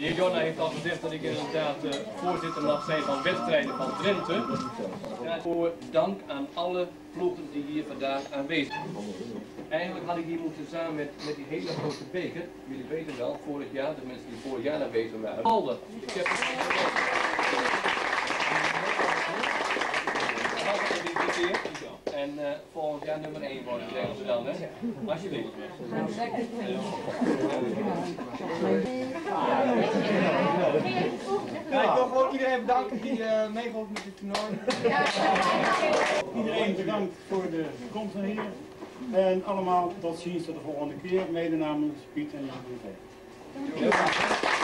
heer Jonna heeft al gezegd dat ik inderdaad voorzitter mag zijn van wedstrijden van Drenthe. Daarvoor dank aan alle ploegen die hier vandaag aanwezig zijn. Eigenlijk had ik hier moeten samen met die hele grote beker. Jullie weten wel, vorig jaar, de mensen die vorig jaar aanwezig waren. Alde, ik heb het en volgend jaar nummer 1 worden, zeggen ze dan, hè? Alsjeblieft. Ja, ik wil gewoon iedereen bedanken die meegeholpen met dit toernooi. Iedereen bedankt voor de komst naar hier. En allemaal tot ziens tot de volgende keer. Mede namens Piet en Jan.